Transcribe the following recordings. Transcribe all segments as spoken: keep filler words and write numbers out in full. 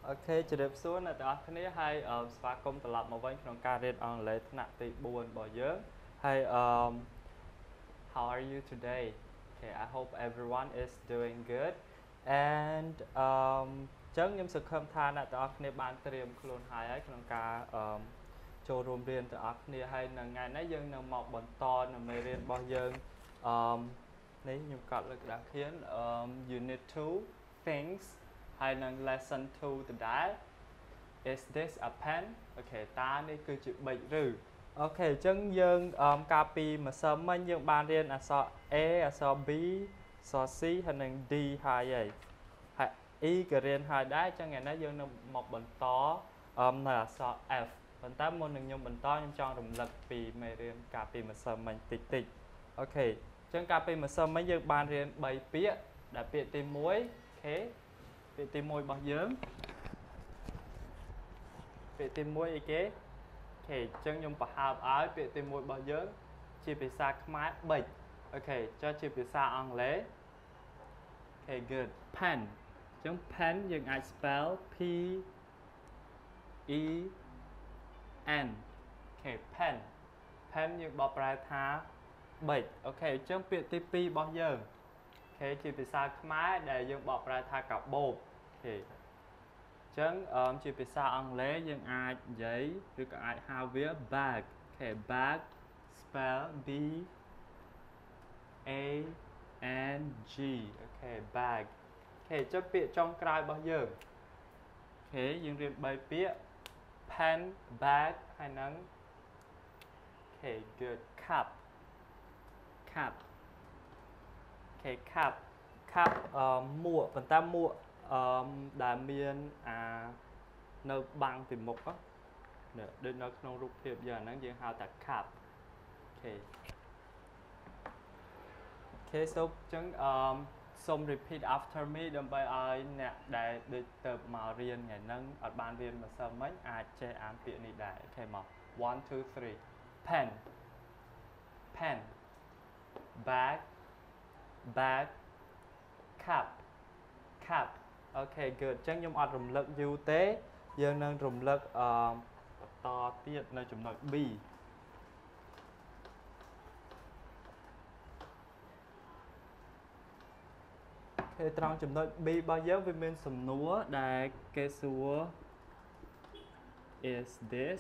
โอเคจุดเริ่มต้นนะแต่อันนี้ให้สปาคมตลับมาไว้ក្នុងការរៀនអង់គ្លេសថ្នាក់ទីfourរបស់យើងហើយ um how are you today okay I hope everyone is doing good and um ចឹងខ្ញុំសង្ឃឹមថាអ្នកទាំងអស់គ្នាបានត្រៀមខ្លួនហើយហើយក្នុងការ um ចូលរួមរៀនទាំងអស់គ្នាហើយនៅថ្ងៃនេះយើងនឹងមកបន្តនៅមេរៀនរបស់យើង um នេះខ្ញុំកត់លើក្តារខៀន um unit two things ហើយនឹង lesson two ដដែល is this a pen អូខេតើនេះគឺជាប៊ិចឬអូខេអញ្ចឹងយើងកាលពីម្សិលមិញយើងបានរៀនអក្សរ A អក្សរ B អក្សរ C ហើយនិង D ហើយហើយហើយ E ក៏រៀនហើយដែរអញ្ចឹងថ្ងៃនេះយើងនឹងមកបន្តនៅអក្សរ F ប៉ុន្តែមុននឹងខ្ញុំបន្តខ្ញុំចង់រំលឹកពីមេរៀនកាលពីម្សិលមិញតិចតិចអូខេអញ្ចឹងកាលពីម្សិលមិញយើងបានរៀនthreeពាក្យដែលពាក្យទីoneអូខេពាក្យទីoneរបស់យើងពាក្យទីoneអីគេអូខេអញ្ចឹងខ្ញុំបង្ហើបឲ្យពាក្យទីoneរបស់យើងជាភាសាខ្មែរប៊ិចអូខេចុះជាភាសាអង់គ្លេសអូខេ good pen អញ្ចឹង pen យើងអាច spell P E N អូខេ pen pen យើងបកប្រែថាប៊ិចអូខេអញ្ចឹងពាក្យទីtwoរបស់យើងអូខេជាភាសាខ្មែរដែលយើងបកប្រែថាកាបូបអូខេអញ្ចឹងជាភាសាអង់គ្លេសយើងអាចនិយាយឬក៏អាចហៅវា bag អូខេ bag spell B A N G អូខេ bag អូខេចុះពាក្យចុងក្រោយរបស់យើងអូខេយើងរៀនthreeពាក្យ pen bag ហើយនឹងអូខេ good cup cup អូខេ cup cup អឺមួកប៉ុន្តែមួកអឺដែលមានអានៅបាំងពីមុខនេះដូចនៅក្នុងរូបភាពយើងអាហ្នឹងយើងហៅថា cup អូខេអូខេសូមអញ្ចឹងអឺសូម repeat after me ដើម្បីឲ្យអ្នកដែលដូចទៅមករៀនថ្ងៃហ្នឹងអត់បានរៀនម្សិលមិញអាចចេះអានពាក្យនេះដែរអូខេមកone two three pen pen bag bag cup cup អូខេ good អញ្ចឹងខ្ញុំអត់រំលឹកយូរទេយើងនឹងរំលឹកអឺបន្តទៀតនៅចំណុច B គេត្រង់ចំណុច B របស់យើងវាមានសំណួរដែលគេសួរ is this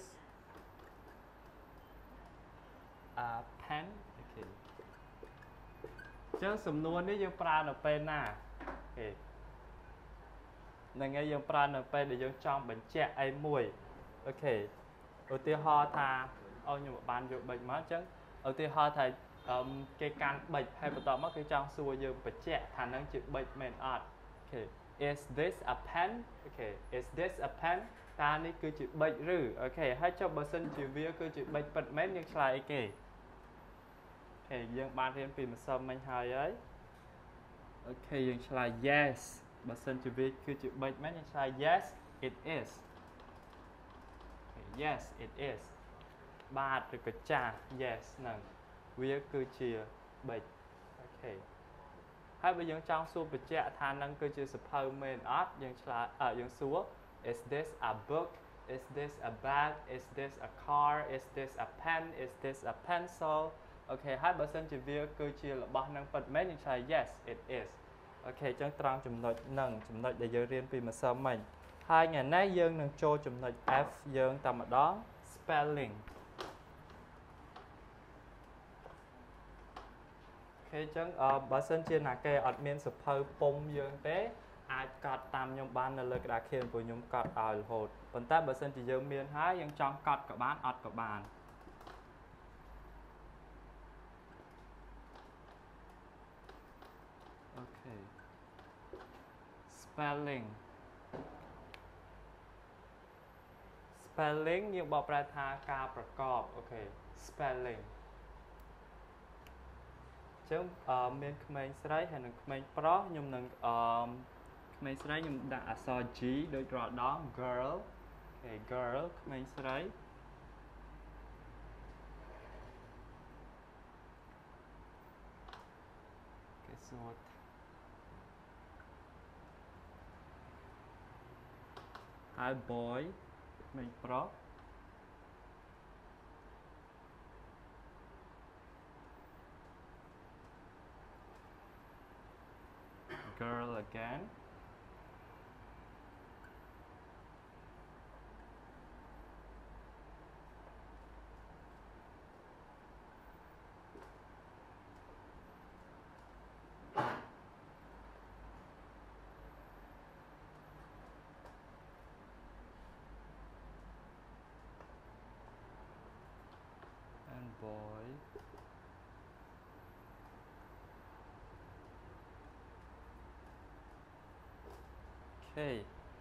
a pen អូខេអញ្ចឹងសំណួរនេះយើងប្រើនៅពេលណាអូខេនឹងហើយយើងប្រើនៅពេលដែលយើងចង់បញ្ជាក់អីមួយអូខេឧទាហរណ៍ថាអូខ្ញុំបានយកប៊ិចមកអញ្ចឹងឧទាហរណ៍ថាអឺគេកាន់ប៊ិចហើយបន្ទាប់មកគេចង់សួរយើងបញ្ជាក់ថានឹងជាប៊ិចមែនអត់អូខេ is this a pen អូខេ is this a pen តើនេះគឺជាប៊ិចឬអូខេហើយចុះបើសិនជាវាគឺជាប៊ិចពិតមែនយើងឆ្លើយអីគេអូខេយើងបានរៀនពីម្សិលមិញហើយហើយអូខេយើងឆ្លើយ yes បើសិនជាវាគឺជាប៊ិចមែនយើងឆ្លើយ yes it is okay, yes it is បាទឬក៏ចាស់ yes ហ្នឹងវាគឺជាប៊ិចអូខេហើយបើយើងចង់សួរបញ្ជាក់ថានឹងគឺជាសភៅមែនអត់យើងឆ្លើយអឺយើងសួរ is this a book is this a bag is this a car is this a pen is this a pencil អូខេហើយបើសិនជាវាគឺជារបស់នឹងពិតមែនយើងឆ្លើយ yes it is អូខេអញ្ចឹងត្រង់ចំណុចហ្នឹងចំណុចដែលយើងរៀនពីម្សិលមិញហើយថ្ងៃនេះយើងនឹងចូលចំណុច F យើងតែម្ដង spelling អូខេអញ្ចឹងបើសិនជាណាគេអត់មានសភៅពុំយើងទេអាចកត់តាមខ្ញុំបាននៅលើក្តារខៀនព្រោះខ្ញុំកត់ឲ្យរហូតប៉ុន្តែបើសិនជាយើងមានហើយយើងចង់កត់ក៏បានអត់ក៏បានអូខេ spelling spelling យើងបកប្រែថាការប្រកបអូខេ spelling អញ្ចឹងមានក្មេងស្រីហើយនិងក្មេងប្រុសខ្ញុំនឹងអឺក្មេងស្រីខ្ញុំដាក់អក្សរ G ដូចរាល់ដង girl អូខេ girl ក្មេងស្រីគេសួរហើយ boy ក្មេងប្រុស girl again and boy okay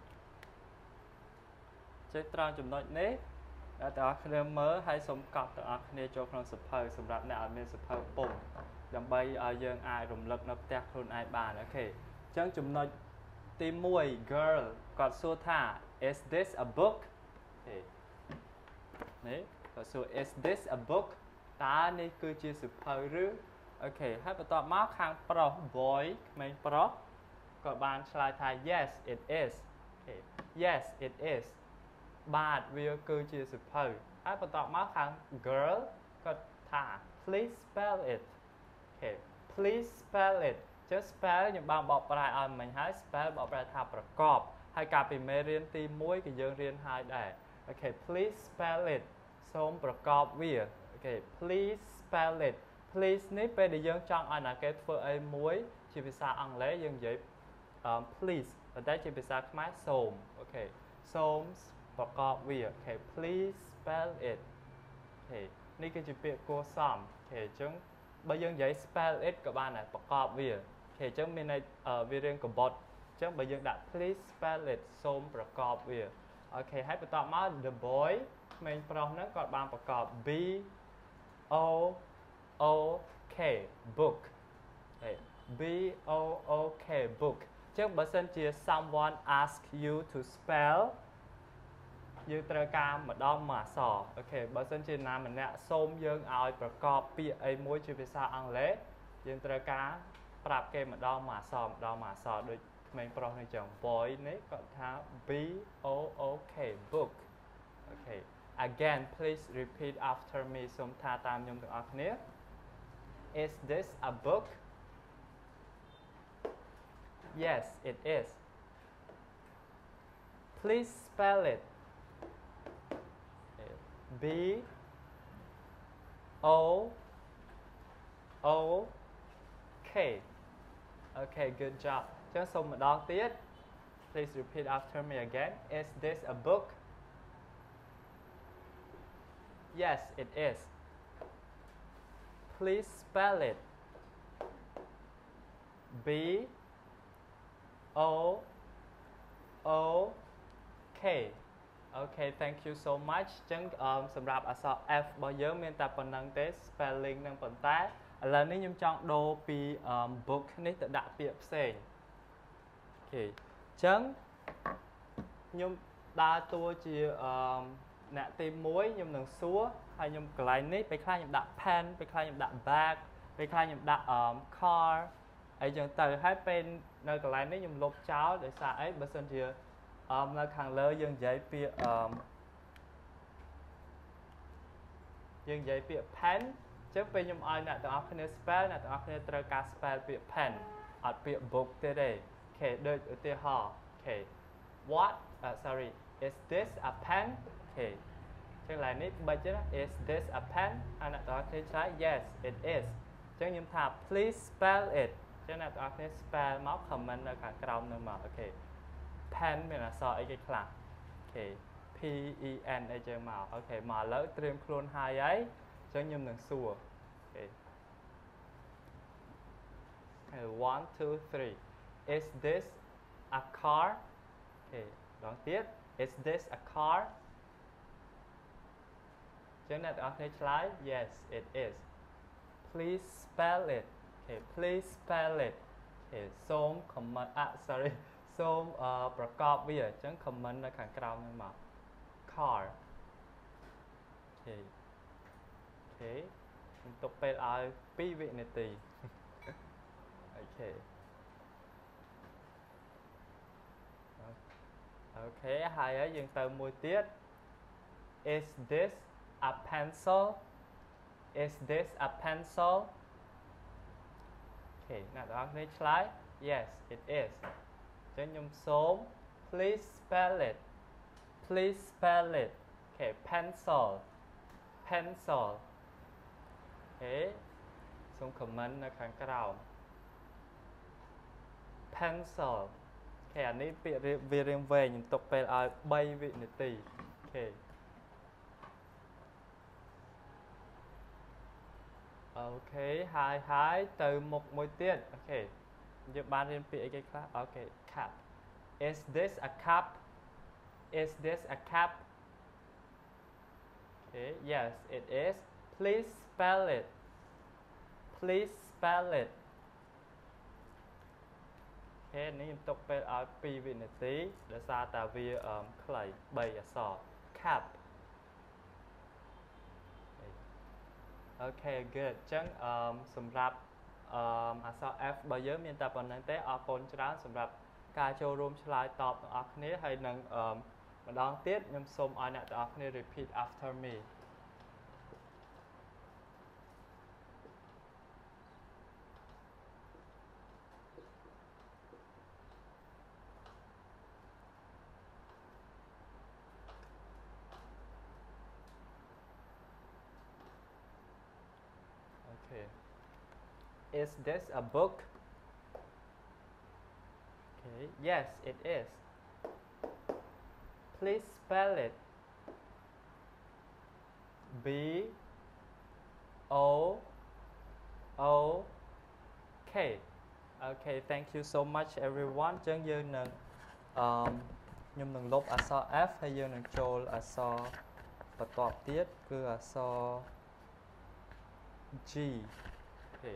ចេះត្រង់ចំណុចនេះតែបងប្អូនមើលហើយសូមកត់បងប្អូនគ្នាចូលក្នុងសភៅសម្រាប់អ្នកអត់មានសភៅពុំដើម្បីឲ្យយើងអាចរំលឹកនៅផ្ទះខ្លួនឯងបានអូខេអញ្ចឹងចំណុចទីមួយ girl គាត់សួរថា is this a book អូនេះគាត់សួរ is this a book តើនេះគឺជាសភៅឬអូខេហើយបន្ទាប់មកខាងប្រុស boy ក្មេងប្រុសក៏បានឆ្លើយថា yes it is អូខេ yes it is បាទវាគឺជាសភៅហើយបន្ទាប់មកខាង girl គាត់ថា please spell it អូខេ please spell it ចុះ spell ខ្ញុំបានបកប្រែឲ្យមិញហើយ spell បកប្រែថាប្រកបហើយកាលពីមេរៀនទីមួយក៏យើងរៀនហើយដែរអូខេ please spell it សូមប្រកបវាអូខេ please spell it please នេះពេលដែលយើងចង់ឲ្យណាគេធ្វើអីមួយជាភាសាអង់គ្លេសយើងនិយាយ please ប៉ុន្តែជាភាសាខ្មែរសូមអូខេសូមប្រកបវាអូខេ please spell it អូខេនេះគឺជាពាក្យគួរសមអូខេអញ្ចឹងបើយើងនិយាយ spell it ក៏បានដែរប្រកបវាអូខេអញ្ចឹងមានន័យវារៀងកបត់អញ្ចឹងបើយើងដាក់ please spell it សូមប្រកបវាអូខេហើយបន្តមក the boy ក្មេងប្រុសហ្នឹងគាត់បានប្រកប B O O K book អូខេ B O O K book អញ្ចឹងបើសិនជា someone ask you to spell យើងត្រូវការម្ដងមួយអក្សរអូខេបើសិនជាណាម្នាក់សូមយើងឲ្យប្រកបពាក្យអីមួយជាភាសាអង់គ្លេសយើងត្រូវការប្រាប់គេម្ដងមួយអក្សរម្ដងមួយអក្សរដូចក្មេងប្រុសនេះចឹង boy នេះគាត់ថា B O O K book អូខេ again please repeat after me សូមថាតាមខ្ញុំទាំងអស់គ្នា is this a book yes it is please spell it B O O K okay good job ចឹងសូមម្ដងទៀត please repeat after me again is this a book yes it is please spell it B O O K Okay thank you so much ចឹងសម្រាប់អក្សរ F របស់យើងមានតែប៉ុណ្្នឹងទេ spelling នឹងប៉ុន្តែឥឡូវនេះខ្ញុំចង់ដូរពី book នេះទៅដាក់ពាក្យផ្សេងអូខេចឹងខ្ញុំដើរតួជាអ្នកទីមួយខ្ញុំនឹងសួរហើយខ្ញុំកន្លែងនេះពេលខ្លះខ្ញុំដាក់ pen ពេលខ្លះខ្ញុំដាក់ bag ពេលខ្លះខ្ញុំដាក់ car អីចឹងទៅហើយពេលនៅកន្លែងនេះខ្ញុំលុបចោលដោយសារអីបើសិនជាអមនៅខាងលើយើងនិយាយពាក្យអមយើងនិយាយពាក្យ pen អញ្ចឹងពេលខ្ញុំឲ្យអ្នកទាំងអស់គ្នា spell អ្នកទាំងអស់គ្នាត្រូវការ spell ពាក្យ pen អត់ពាក្យ book ទេទេអូខេដូចឧទាហរណ៍អូខេ what uh, sorry is this a pen អូខេអញ្ចឹងឡើយនេះបិទណា is this a pen ហើយអ្នកទាំងអស់គ្នាឆ្លើយ yes it is អញ្ចឹងខ្ញុំថា please spell it អញ្ចឹងអ្នកទាំងអស់គ្នា spell មក comment នៅខាងក្រោមនោះមកអូខេpen មានអក្សរអីគេខ្លះអូខេ P E N អីចឹងមកអូខេមកឥឡូវត្រៀមខ្លួនហើយហើយអញ្ចឹងខ្ញុំនឹងសួរអូខេ one two three is this a car អូខេដងទៀត is this a car អញ្ចឹងអ្នកទាំងអស់គ្នាឆ្លើយ yes it is please spell it អូខេ please spell it អូខេសូម comment អ sorryសូមប្រកបវាអញ្ចឹង comment នៅខាងក្រោមហ្នឹងមក car អូខេអូខេខ្ញុំទុកពេលឲ្យពីរវិនាទីអូខេ Okay, hai ấy dừng từ mùi tiết. Is this a pencil? Is this a pencil? Okay, nào đó này slide. Yes, it is. Chân nhung số. Please spell it. Please spell it. Okay, pencil. Pencil. Okay. Xong comment ởខាងក្រោម pencil គេអានេះពាក្យវារៀងវែងខ្ញុំទុកពេលឲ្យ3វិនាទីអូខេអូខេហើយហើយទៅមុខមួយទៀតអូខេយើងបានរៀនពាក្យអីគេខ្លះអូខេ cup is this a cup is this a cup okay yes it is please spell it please spell it អូខេនេះខ្ញុំទុកពេលឲ្យ2វិនាទីដោយសារតែវាខ្លី3អក្សរ cup អូខេ good អញ្ចឹងសម្រាប់អក្សរ F របស់យើងមានតែប៉ុណ្្នឹងទេអរគុណច្រើនសម្រាប់ការចូលរួមឆ្លើយតបទាំងអស់គ្នាហើយនឹងម្ដងទៀតខ្ញុំសូមឲ្យអ្នកទាំងអស់គ្នា repeat after me okay is this a book okay yes it is please spell it B O O K okay thank you so much everyone ចឹងយើងនឹងអឺខ្ញុំនឹងលុបអក្សរ F ហើយយើងនឹងចូលអក្សរបន្ទាប់ទៀតគឺអក្សរ G អូខេ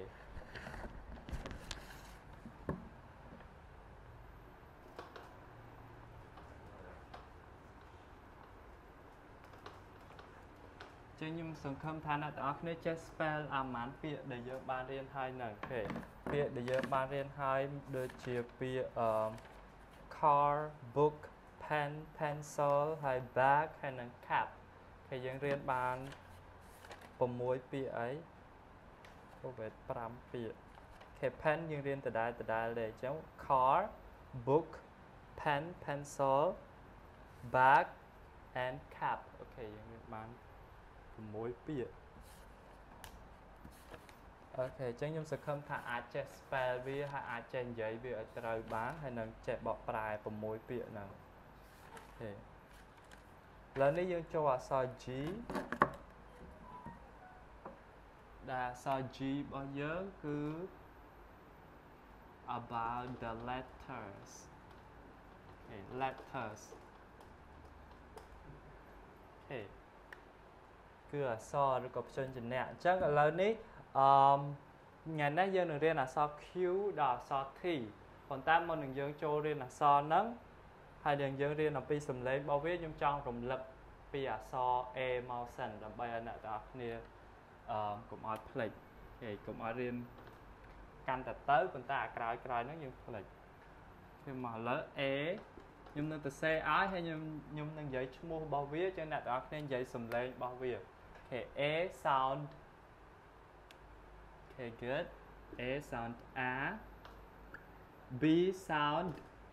ចឹងខ្ញុំសង្ឃឹមថាអ្នកទាំងអស់គ្នាចេះ spell អាម៉ានពាក្យដែលយើងបានរៀនហើយហ្នឹងអូខេពាក្យដែលយើងបានរៀនហើយដូចជាពាក្យអឺ car book pen pencil ហើយ bag ហើយនិង cap គេយើងរៀនបាន6ពាក្យអីអូវេត5ពាក្យអូខេ pen យើងរៀនដដែលដដែលទេអញ្ចឹង car book pen pencil bag and cap អូខេយើងរៀនបាន6ពាក្យអូខេអញ្ចឹងខ្ញុំសង្ឃឹមថាអាចចេះ spell វាហើយអាចចេះនិយាយវាឲ្យត្រូវបានហើយនឹងចេះបកប្រែ6ពាក្យហ្នឹងអូខេឥឡូវនេះយើងចូលអក្សរ G ដែលអក្សរ G របស់យើងគឺ about the letters okay letters អូខេគឺអក្សរឬក៏ព្យញ្ជនៈអញ្ចឹងឥឡូវនេះអឺថ្ងៃនេះយើងនឹងរៀនអក្សរ Q ដល់អក្សរ T ប៉ុន្តែមុននឹងយើងចូលរៀនអក្សរហ្នឹងហើយយើងយើងរៀនអំពីសំឡេងរបស់វាខ្ញុំចង់រំលឹកពីអក្សរ A មកសិនដើម្បីឲ្យអ្នកទាំងអស់គ្នាអឺកុំឲ្យភ្លេចហេកុំឲ្យរៀនកាន់តែទៅប៉ុន្តែអាក្រោយក្រោយហ្នឹងយើងភ្លេចគឺមកឥឡូវ A ខ្ញុំនឹងទៅសេឲ្យហើយខ្ញុំខ្ញុំនឹងនិយាយឈ្មោះរបស់វាចឹងអ្នកទាំងអស់គ្នានិយាយសំឡេងរបស់វាOkay, A sound. Okay, good. A sound A. B sound.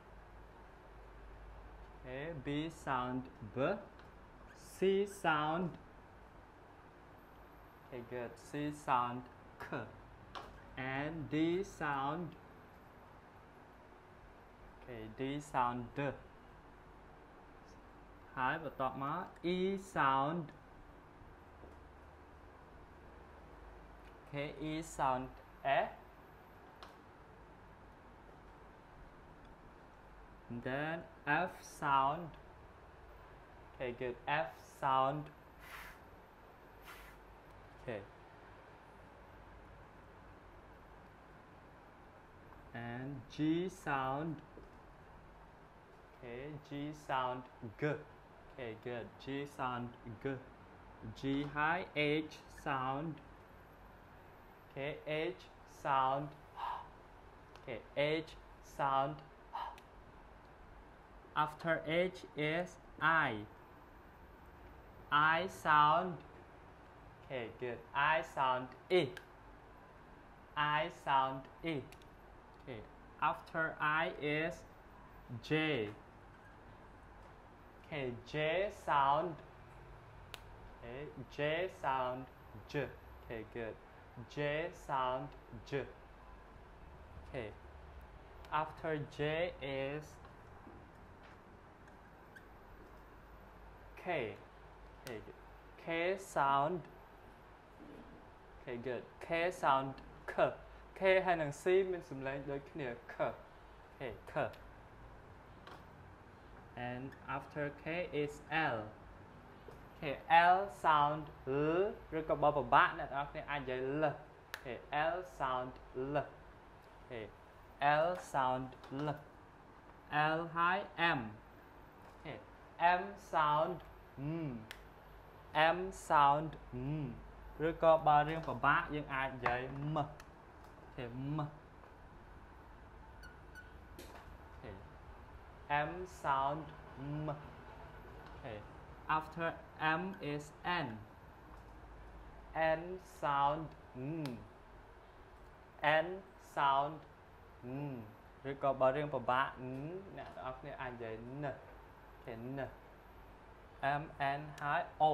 Okay, B sound B. C sound. Okay, good. C sound K. And D sound. Okay, D sound D. Hai và tọt má E sound. Okay, E sound F. And then F sound. Okay, good. F sound. Okay. And G sound. Okay, G sound G. Okay, good. G sound G. G high H sound. Okay, H sound. Okay, H sound. after H is I I sound okay good I sound E I sound E okay after I is J okay J sound okay J sound J okay good J sound J okay after J is K okay good. K sound okay good K sound K K ហើយនិង C មានសំឡេងដូចគ្នា K okay K and after K is L okay L sound L ឬក៏បើពិបាកអ្នកនរគ្នាអាចនិយាយ L okay L sound L okay L sound L L ហើយ M okay M sound M M sound M ឬក៏បើរឿងពិបាកយើងអាចនិយាយ M okay M okay M sound M okay after M is N N sound M N sound M ឬក៏បើរឿងពិបាកអ្នកនរគ្នាអាចនិយាយ N okay N M N ហើយ O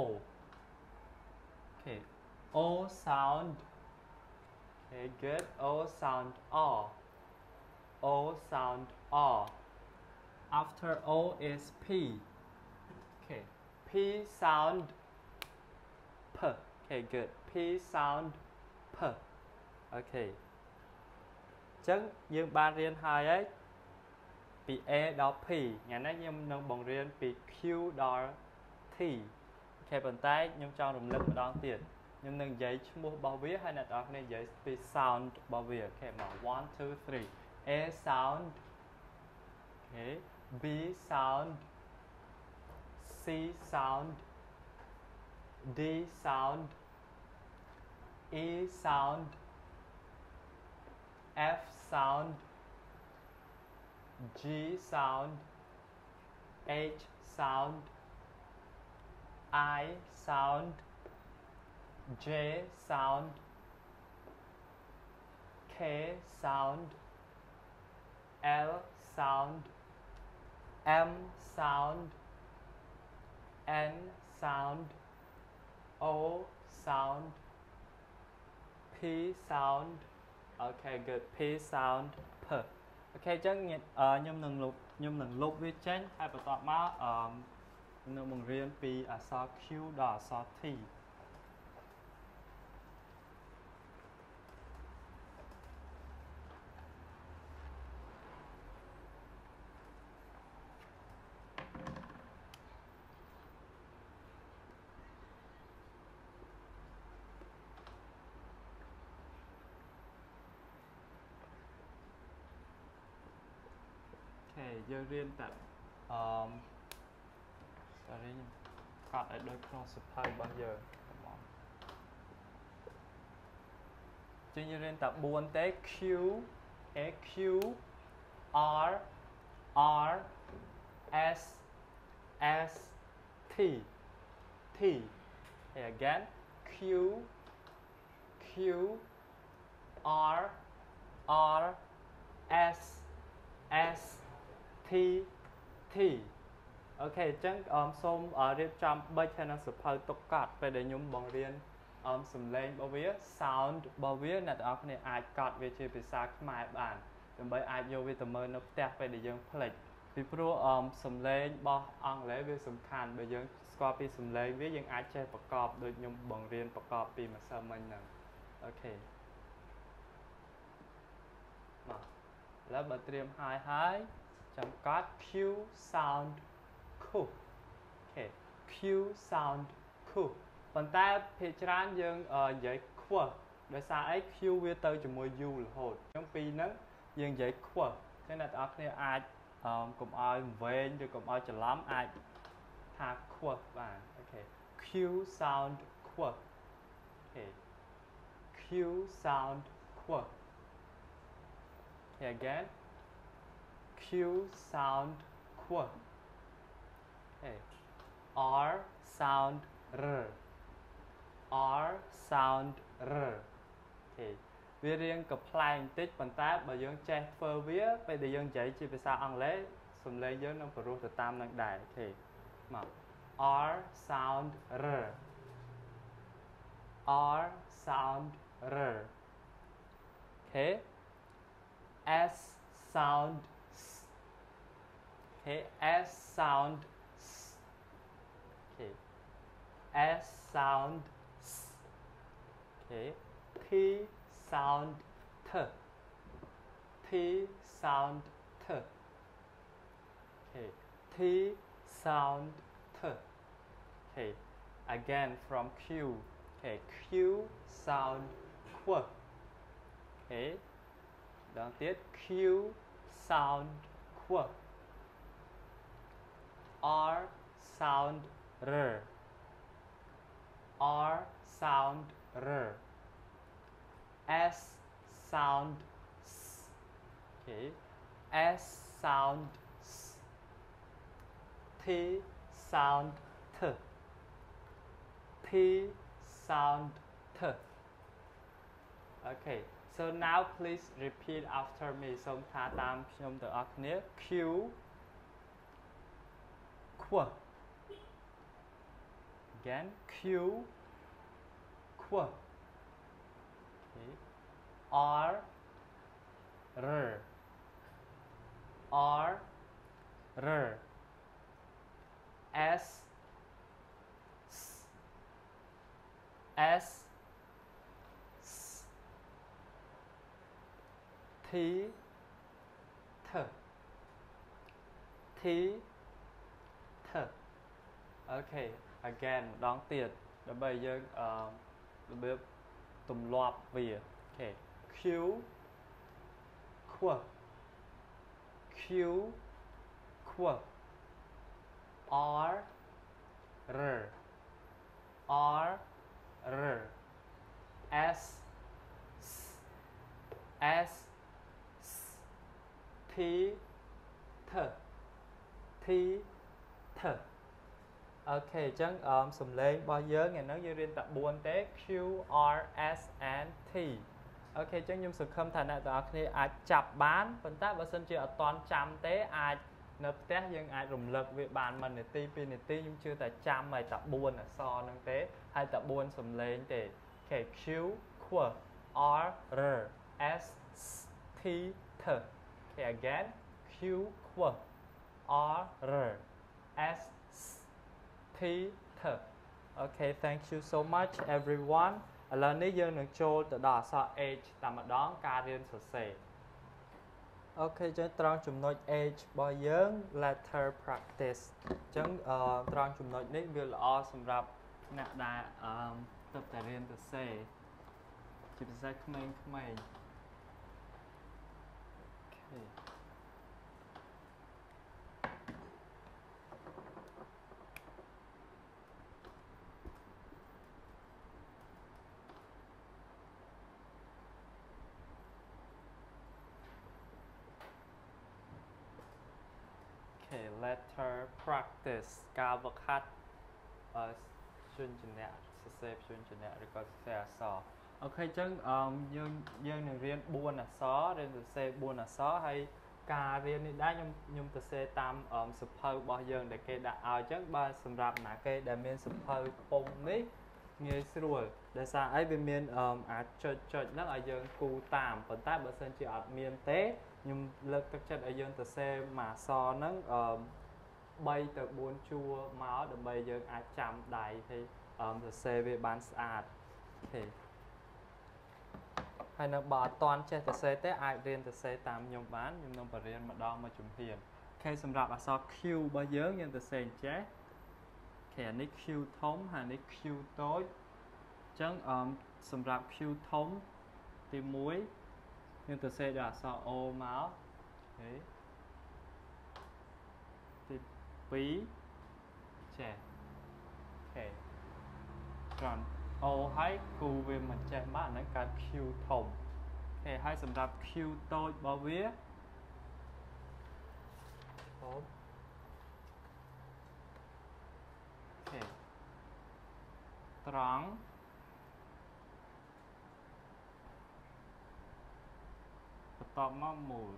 okay O sound okay good O sound R O sound R after O is P okay P sound P okay good P sound P okay អញ្ចឹងយើងបានរៀនហើយហើយពី A ដល់ P ថ្ងៃនេះខ្ញុំនឹងបង្រៀនពី Q ដល់ T អូខេប៉ុន្តែខ្ញុំចង់រំលឹកម្ដងទៀតខ្ញុំនឹងនិយាយឈ្មោះរបស់វាហើយអ្នកនរគ្នានិយាយពី sound របស់វាអូខេមក one two three A sound okay B sound C sound D sound E sound F sound G sound H sound I sound J sound K sound L sound M sound N sound O sound P sound okay good P sound P អូខេអញ្ចឹងខ្ញុំនឹងលុបខ្ញុំនឹងលុបវាចេញហើយបន្ទាប់មកអឺនឹងបង្រៀនពីអក្សរ Q ដល់អក្សរ Tយើងរៀនតែអឺ sorry ខ្ញុំកត់ឲ្យដូចក្នុងសៀវភៅរបស់យើងចឹងយើងរៀនតែfourទេ Q A Q R R S S T T and again Q Q R R S S T T អូខេអញ្ចឹងអមសូមរៀបចំប៊ិចហើយនឹងសៀវភៅទុកកត់ពេលដែលខ្ញុំបង្រៀនអមសំឡេងរបស់វា sound របស់វាអ្នកទាំងអស់គ្នាអាចកត់វាជាភាសាខ្មែរបានដើម្បីអាចយកវាទៅមើលនៅផ្ទះពេលដែលយើងភ្លេចពីព្រោះអមសំឡេងរបស់អង់គ្លេសវាសំខាន់បើយើងស្គាល់ពីសំឡេងវាយើងអាចចេះប្រកបដូចខ្ញុំបង្រៀនប្រកបពីម្សិលមិញហ្នឹងអូខេមកឥឡូវបើត្រៀមហើយហើយចាំកត់ Q sound cool អូខេ Q sound cool ប៉ុន្តែភាគច្រើនយើងនិយាយខ្វះដោយសារអី Q វាទៅជាមួយ U រហូតអញ្ចឹងពីរហ្នឹងយើងនិយាយខ្វះអញ្ចឹងអ្នកទាំងអស់គ្នាអាចកុំឲ្យវែងឬកុំឲ្យច្រឡំអាចថាខ្វះបានអូខេ Q sound ខ្វះអូខេ Q sound ខ្វះ again Q sound ខ្វះ okay R sound R R sound R okay វារៀងកំប្លែងបន្តិចប៉ុន្តែបើយើងចេះធ្វើវាពេលដែលយើងនិយាយជាភាសាអង់គ្លេសសំឡេងយើងនឹងប្រុសទៅតាមនឹងដែរអូខេមក R sound R R sound R okay S sound S okay S sound S okay S sound S okay T sound T T sound T okay T sound T okay again from Q okay Q sound Q okay ដងទៀត Q sound Q R sound R R sound R S sound S okay S sound S T sound T T sound T okay so now please repeat after me សូមថាតាមខ្ញុំទាំងអស់គ្នា Q Q again Q Q okay R R R R S S S T T T T okay again ម្ដងទៀតដើម្បីយើងអឺរបៀបទម្លាប់វា okay Q Q Q Q R R R R S S S T T T Tអូខេអញ្ចឹងអមសំឡេងរបស់យើងថ្ងៃហ្នឹងយើងរៀនតែបួនទេ Q R S and T អូខេអញ្ចឹងខ្ញុំសង្ឃឹមថាអ្នកទាំងអស់គ្នាអាចចាប់បានប៉ុន្តែបើសិនជាអត់ទាន់ចាំទេអាចនៅផ្ទះយើងអាចរំលឹកវាបានមួយនាទីពីរនាទីខ្ញុំជឿតែចាំឲ្យតែបួនអក្សរហ្នឹងទេហើយតែបួនសំឡេងទេអូខេ Q Q R R S T T okay again Q Q R R S T T okay thank you so much everyone ឥឡូវនេះយើងនឹងចូលទៅដល់អក្សរ H តែម្ដងការរៀនសរសេរអូខេអញ្ចឹងត្រង់ចំណុច H របស់យើង letter practice អញ្ចឹងអឺត្រង់ចំណុចនេះវាល្អសម្រាប់អ្នកដែលអឺទើបតែរៀនសរសេរជាពិសេសក្មេងៗអូខេletter practice ការវឹកហាត់អឺព្យញ្ជនៈសរសេរព្យញ្ជនៈឬក៏សរសេរអក្សរអូខេអញ្ចឹងអឺយើងយើងនឹងរៀនបួនអក្សររៀនសរសេរបួនអក្សរហើយការរៀននេះដែរខ្ញុំខ្ញុំសរសេរតាមសៀវភៅរបស់យើងដែលគេដាក់ឲ្យអញ្ចឹងបើសម្រាប់ណាគេដែលមានសៀវភៅពុំនេះងាយស្រួលដោយសារអីវាមានអាចចុចចុចហ្នឹងឲ្យយើងគូតាមប៉ុន្តែបើសិនជាអត់មានទេខ្ញុំលើកទឹកចិត្តឲ្យយើងសរសេរមួយអក្សរហ្នឹងអឺបីទៅបួនជួរមកដើម្បីយើងអាចចាំដៃទៅសរសេរវាបានស្អាតអូខេហើយនៅបើអត់ទាន់ចេះសរសេរទេអាចរៀនសរសេរតាមខ្ញុំបានខ្ញុំនឹងបរៀនម្ដងមួយជំហានអូខេសម្រាប់អក្សរ Q របស់យើងយើងសរសេរអញ្ចេះអូខេអានេះ Q ធំហើយនេះ Q តូចអញ្ចឹងអឺសម្រាប់ Q ធំទីមួយយើងសរសេរដល់អក្សរ O មកអូខេទីពីរចេះអូខេត្រង់ O ហើយគូវាមិនចេះមកអាហ្នឹងកើត Q ធំអូខេហើយសម្រាប់ Q តូចរបស់វាធំ trắng tọt máu mùi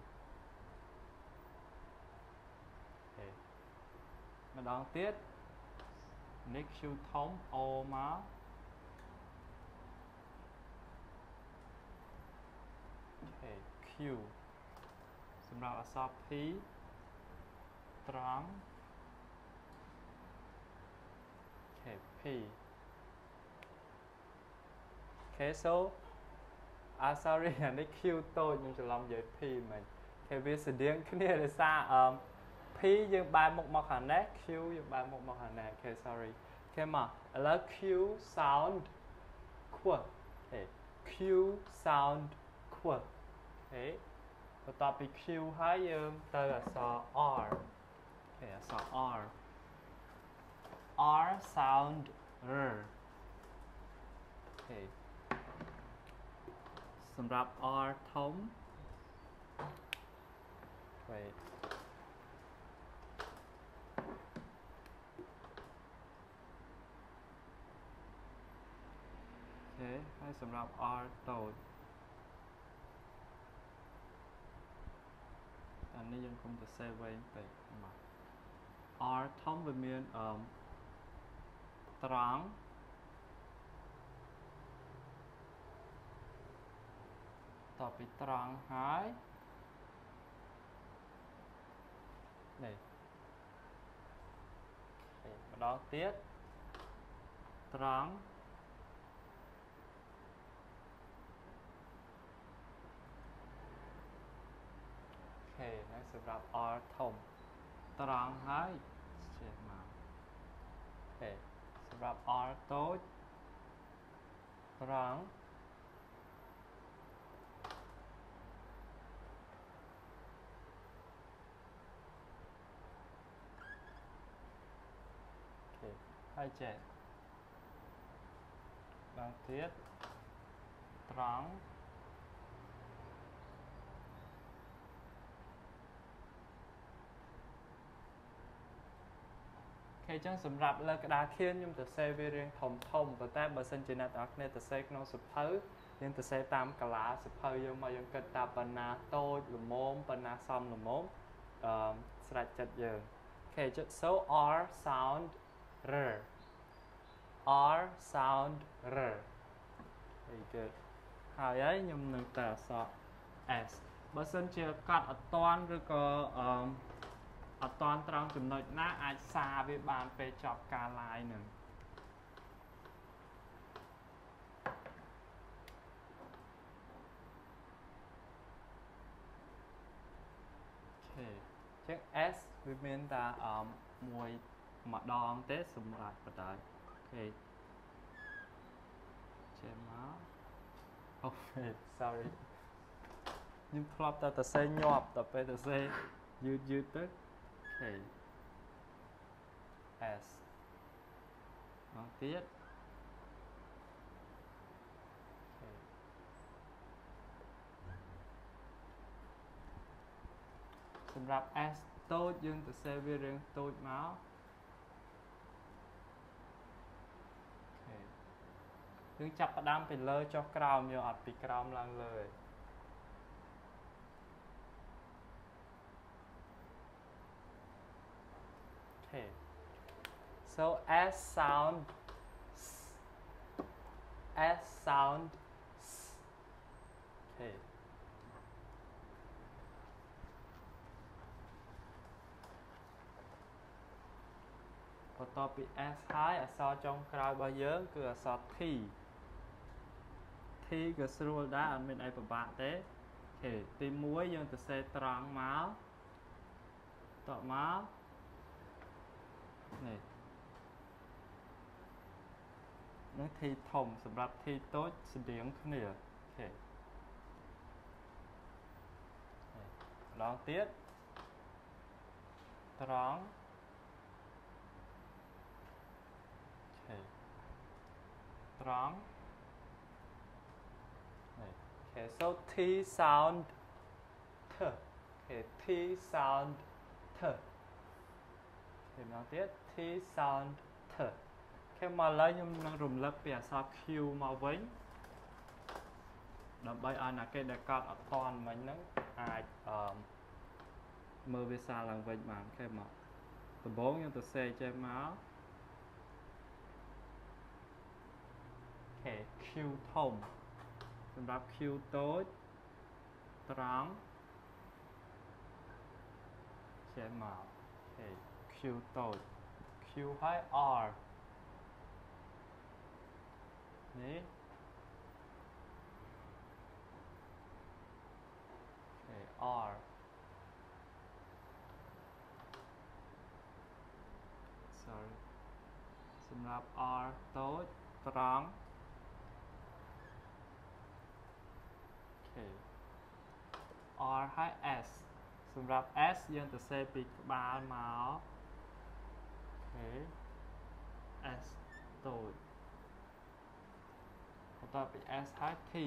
mà đón tiết nick siêu thống ô máu okay. Q សម្រាប់អក្សរ P ត្រង់ okay. P okay so ah sorry អានេះ Q តូចខ្ញុំច្រឡំនិយាយ P មែន okay វាស្តៀងគ្នាដោយសារអឺ P យើងបែរមុខមកខាងនេះ Q យើងបែរមុខមកខាងនេះ okay sorry okay មកឥឡូវ Q sound ខ្វះ okay Q sound ខ្វះ okay បន្ទាប់ពី Q ហើយយើងទៅអក្សរ R okay អក្សរ R R sound R okay សម្រាប់ R ធំ wait okay ហើយសម្រាប់ R តូចអានេះយើងគុំទៅសេវវិញពេកមក R ធំវាមានអឺត្រង់តពីត្រង់ហើយនេះម្ដងទៀតត្រង់អូខេហើយសម្រាប់ R ធំត្រង់ហើយចេះមកអូខេសម្រាប់ R តូចត្រង់ហើយចេះដល់ទៀតត្រង់អូខេចឹងសម្រាប់លើក្តារខៀនខ្ញុំទៅសេវារៀងធំធំប៉ុន្តែបើសិនជាអ្នកទាំងអស់គ្នាទៅសេក្នុងសភៅយើងទៅសេតាមកាឡាសភៅយើងមកយើងគិតថាបណ្ណាតូចល្មមបណ្ណាសមល្មមអឺស្រេចចិត្តយើងអូខេ so R sound R R sound R very good ហើយហើយខ្ញុំនឹងទៅអក្សរ S បើសិនជាកាត់អត់តាន់ឬក៏អឺអត់តាន់ត្រង់ចំណុចណាអាចសារវាបានពេលចប់ការ live នឹងអូខេចឹង S វាមានតែអឺមួយម្ដងទេសម្រាប់បដ okay ចេះមកអូខេ sorry ខ្ញុំធ្លាប់តែទៅសេញាប់តែពេលទៅសេយឺតយឺតទៅអូខេ S មកទៀតសម្រាប់ S តូចយើងទៅសេវារៀងតូចមកយើងចាប់ផ្ដើមពីលើចុះក្រោមយើងអត់ពីក្រោមឡើងលើ Okay so S sound S sound okay បន្ទាប់ពី S ហើយអក្សរចុងក្រោយរបស់យើងគឺអក្សរ T T ក៏ស្រួលដែរអត់មានអីពិបាកទេអូខេទីមួយយើងទៅសេត្រង់មកតបមកនេះនឹង T ធំសម្រាប់ T តូចស្តៀងគ្នាអូខេម្ដងទៀតត្រង់អូខេត្រង់Okay, so T sound T. Okay, T sound T. Okay, now that T sound T. okay មកឡើយខ្ញុំនឹងរំលឹកពីអក្សរ Q មកវិញដើម្បីឲ្យអ្នកគេដែលកត់អត់តាន់មិញហ្នឹងអាចអឺមើលវាសារឡើងវិញបានអូខេមកដំបូងខ្ញុំទៅសេចេះមកអូខេ Q ធំសម្រាប់ Q តូចត្រង់ចេះមកអូខេ Q តូច Q ហើយ R នេះអូខេ R sorry សម្រាប់ R តូចត្រង់អូខេ R ហើយ S សម្រាប់ S យើងទៅសេពីក្បាលមកអូខេ S តូចបន្ទាប់ពី S ហើយ T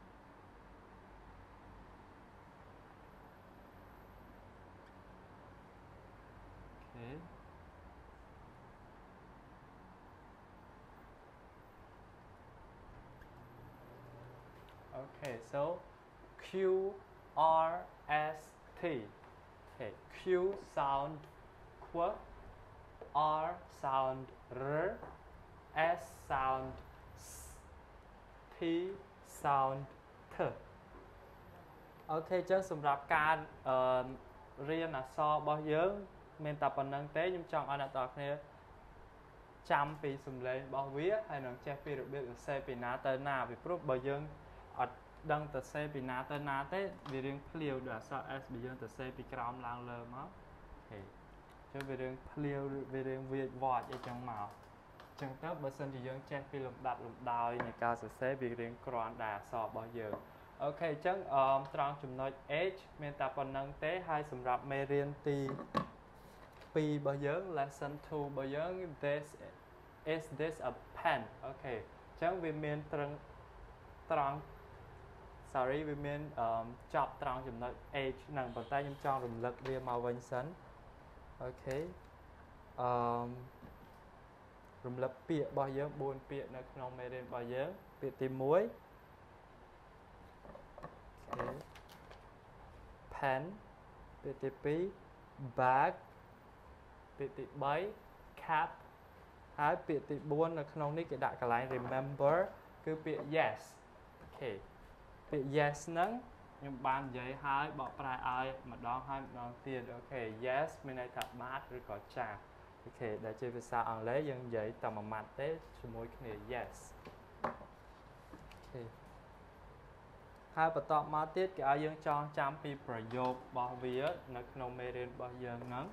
អូខេ Okay, so Q R S T. Okay, Q sound Q, R sound R, S sound S, T sound T. Okay, ចឹងសម្រាប់ការអឺរៀនអក្សររបស់យើងមានតែប៉ុណ្្នឹងទេខ្ញុំចង់ឲ្យអ្នកទាំងគ្នាចាំពីសំឡេងរបស់វាហើយនឹងចេះពីរបៀបសរសេរពីណាទៅណាពីព្រោះបើយើងអត់ដឹងទៅសេពីណាទៅណាទេវារៀងភ្លាវដោយអក្សរ S បើយើងទៅសេពីក្រោមឡើងលើមកអូខេចឹងវារៀងភ្លាវវារៀងវាចវត្តអីចឹងមកចឹងទៅបើសិនជាយើងចេះពីលំដាប់លំដោយនៃការសរសេរវារៀងគ្រាន់ដែរអក្សររបស់យើងអូខេចឹងអឺត្រង់ចំណុច H មានតែប៉ុណ្្នឹងទេហើយសម្រាប់មេរៀនទីពីររបស់យើង lesson two របស់យើង this is this a pen អូខេចឹងវាមានត្រង់ត្រង់ sorry វាមានអឺចប់ត្រង់ចំណុច H ហ្នឹងប៉ុន្តែខ្ញុំចង់រំលឹកវាមកវិញសិនអូខេអឺរំលឹកពាក្យរបស់យើងបួនពាក្យនៅក្នុងមេរៀនរបស់យើងពាក្យទីមួយអូខេ pen ពាក្យទីពីរ bag ពាក្យទីបី cap ហើយពាក្យទីបួននៅក្នុងនេះគេដាក់កន្លែង remember គឺពាក្យ yes អូខេពាក្យ yes ហ្នឹងខ្ញុំបាននិយាយហើយបកប្រែឲ្យម្ដងហើយម្ដងទៀតអូខេ yes មានន័យថាបាទឬក៏ចាស់អូខេដែលជាភាសាអង់គ្លេសយើងនិយាយតែមួយម៉ាត់ទេជាមួយគ្នា yes អូខេហើយបន្តមកទៀតគេឲ្យយើងចងចាំពីប្រយោគរបស់វានៅក្នុងមេរៀនរបស់យើងហ្នឹង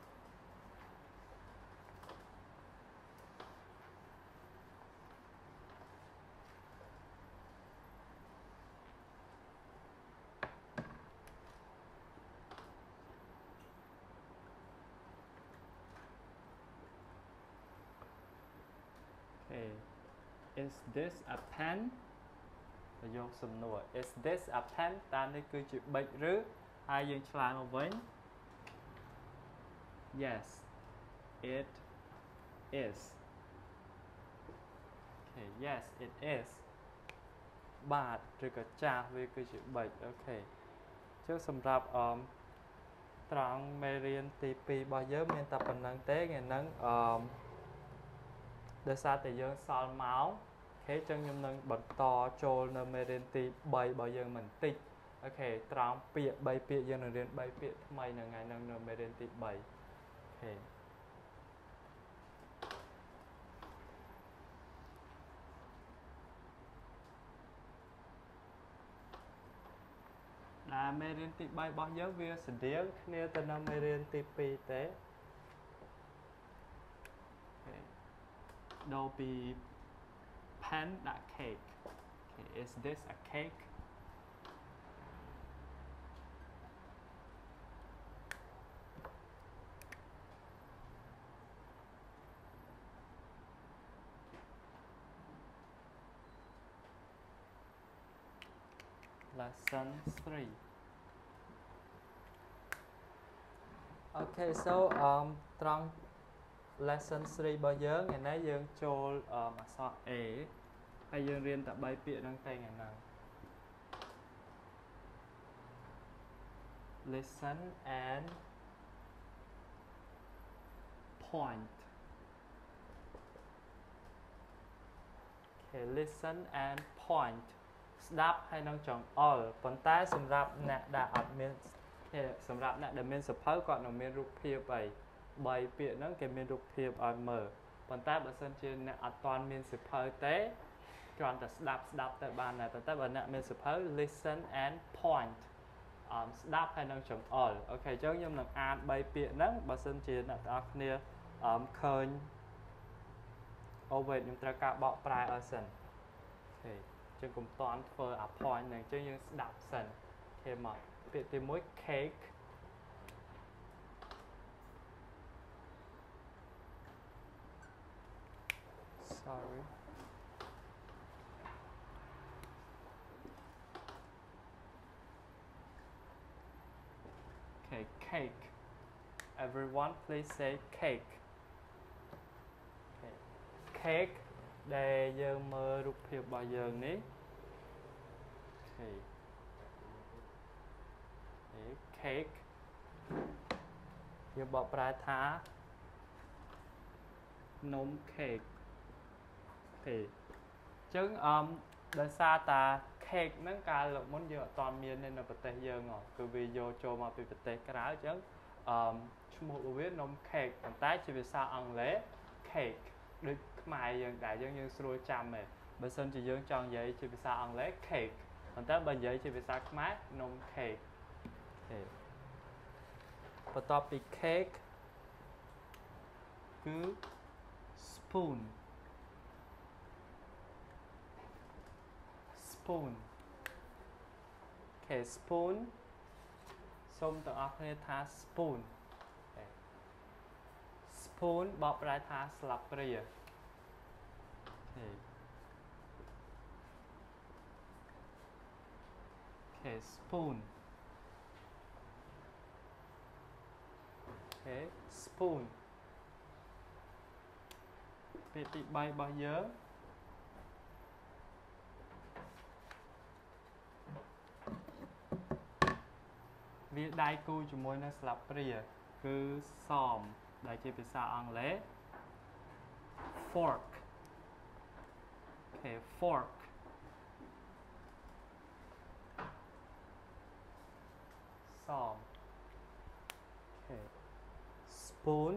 Is this a pen ប្រយោគសំណួរ Is this a pen តើនេះគឺជាប៊ិចឬហើយយើងឆ្លើយមកវិញ Yes it is Okay yes it is បាទឬក៏ចាស់វាគឺជាប៊ិចអូខេចុះសម្រាប់អមត្រង់មេរៀនទីពីររបស់យើងមានតែប៉ុណ្្នឹងទេថ្ងៃហ្នឹងអមដោយសារតែយើងសល់ម៉ោងអូខេចឹងខ្ញុំនឹងបន្តចូលនៅមេរៀនទីបីរបស់យើងបន្តិចអូខេត្រង់ពាក្យបីពាក្យយើងនឹងរៀនបីពាក្យថ្មីនៅថ្ងៃហ្នឹងនៅមេរៀនទីបីអូខេដែលមេរៀនទីបីរបស់យើងវាស្តៀងគ្នាទៅនឹងមេរៀនទីពីរទេដូរពី pen ដាក់ cake okay is this a cake lesson three okay so um ត្រង់ lesson three bao giờ ngày nay dương cho mà so A hay dương riêng tại bài biệt đang tay ngày nào listen and point. Okay, listen and point. ស្ដាប់ហើយនឹងចង្អុលប៉ុន្តែសម្រាប់អ្នកដែលអត់មានសម្រាប់អ្នកដែលមានសភៅគាត់នឹងមានរូបភាពអីបីពាក្យហ្នឹងគេមានរូបភាពឲ្យមើលប៉ុន្តែបើសិនជាអ្នកអត់ទាន់មានសភៅទេគ្រាន់តែស្ដាប់ស្ដាប់ទៅបានដែរប៉ុន្តែបើអ្នកមានសភៅ listen and point អមស្ដាប់ហើយនឹងចង្អុលអូខេអញ្ចឹងខ្ញុំនឹងអានបីពាក្យហ្នឹងបើសិនជាអ្នកទាំងអស់គ្នាអមឃើញ អូវេតខ្ញុំត្រូវការបកប្រែឲ្យសិនអូខេចឹងកុំតន់ធ្វើអា point ហ្នឹងចឹងយើងស្ដាប់សិនអូខេមកពាក្យទីមួយ cake sorry okay cake everyone please say cake okay cake ដែលយើងមើលរូបភាពរបស់យើងនេះអូខេ cake យើងបកប្រែថានំ cake អូខេអញ្ចឹងអមដោយសារតា cake ហ្នឹងកាលលើកមុនយើងអត់ទាន់មាននៅប្រទេសយើងហ៎គឺវាយកចូលមកពីប្រទេសក្រៅអញ្ចឹងអមឈ្មោះរបស់វានំ cake ប៉ុន្តែជាភាសាអង់គ្លេស cake ដូចខ្មែរយើងដែរយើងយើងស្រួលចាំទេបើសិនជាយើងចង់និយាយជាភាសាអង់គ្លេស cake ប៉ុន្តែបើនិយាយជាភាសាខ្មែរនំ cake អូខេបន្ទាប់ពី cake គឺ spoon spoon អូខេ spoon សូមទាំងអស់គ្នាថា spoon spoon បកប្រែថាស្លាបព្រាអូខេអូខេ spoon អូខេ spoon ពាក្យទីបីរបស់យើងវាដៃគូជាមួយនឹងស្លាបព្រាគឺសមដែលជាភាសាអង់គ្លេស fork អូខេ fork សមអូខេ spoon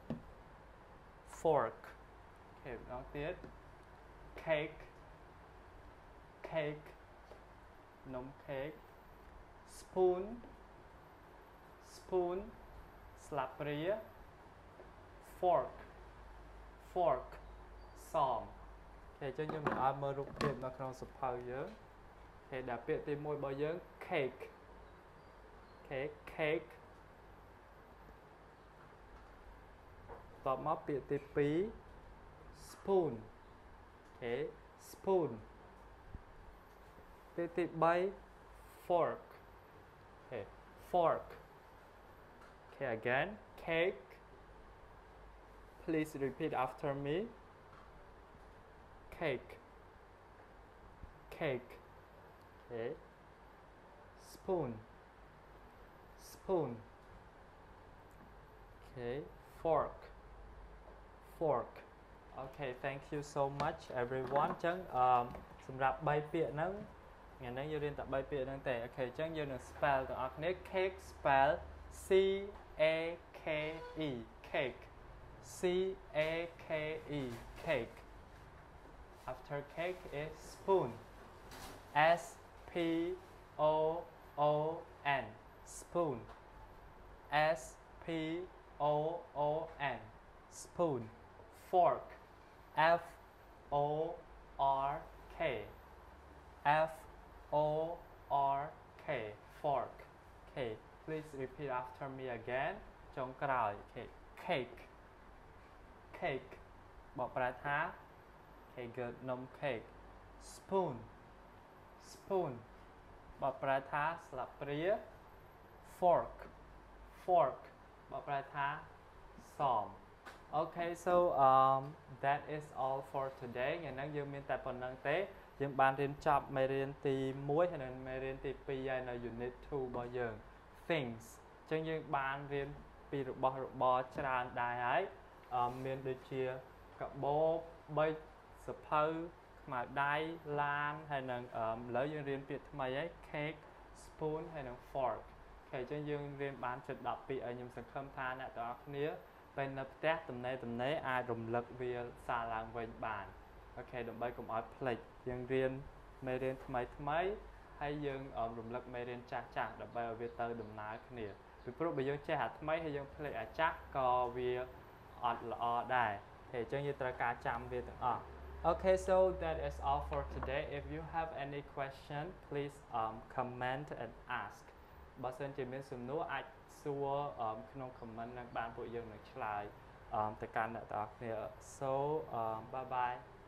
fork អូខេម្ដងទៀត cake cake នំ cake spoon spoon ស្លាបព្រា fork fork សមអូខេអញ្ចឹងខ្ញុំនឹងឲ្យមើលរូបភាពនៅក្នុងសភៅយើងអូខេដែលពាក្យទីមួយរបស់យើង cake អូខេ cake តបមកពាក្យទីពីរ spoon អូខេ spoon ពាក្យទីបី fork អូខេ fork okay again cake please repeat after me cake cake okay spoon spoon okay fork fork okay thank you so much everyone ចឹងអឺសម្រាប់បីពាក្យហ្នឹងថ្ងៃនេះយើងរៀនតែបីពាក្យហ្នឹងទេអូខេអញ្ចឹងយើងនឹង spell ទាំងអស់គ្នា cake spell C A K E cake C A K E cake after cake is spoon S P O O N spoon S P O O N spoon fork F O R K F O R K fork okay please repeat after me again ចុងក្រោយ okay cake cake បកប្រែថា okay good នំ cake spoon spoon បកប្រែថាស្លាបព្រា fork fork បកប្រែថាសម Okay, so um, that is all for today. Ngày nay dương miên tại phần năng tế dương ban đến chọc mê riêng tì muối hay là mê riêng tì pi ai là unit two bao giờ things chân dương ban riêng pi rụt bò rụt bò tràn đài ấy um, miên được chia cặp bố bây sập hư mà đai lan hay là um, lấy dương riêng biệt mày ấy cake spoon hay là fork okay, chân dương riêng ban trực đọc pi ở những sản phẩm tha nè đó nia bên nắp tét tầm này tầm này ai rùng lực vì xà làng về bàn ok đồng bay cùng ở plate dương riêng mê riêng mấy mấy hay dương ở rùng lực mê riêng chắc chắc đồng bay ở việt tơ đầm ná cái nè vì pro bây giờ chơi hạt mấy hay dương plate ở chắc có vì ọt là ọ đài thì chân như tra cả trăm việt ở okay so that is all for today if you have any question please um, comment and ask បើសិនជាមានសំណួរអាចសួរក្នុង comment នឹងបានពួកយើងនឹងឆ្លើយទៅកាន់អ្នកទាំងអស់គ្នា so bye bye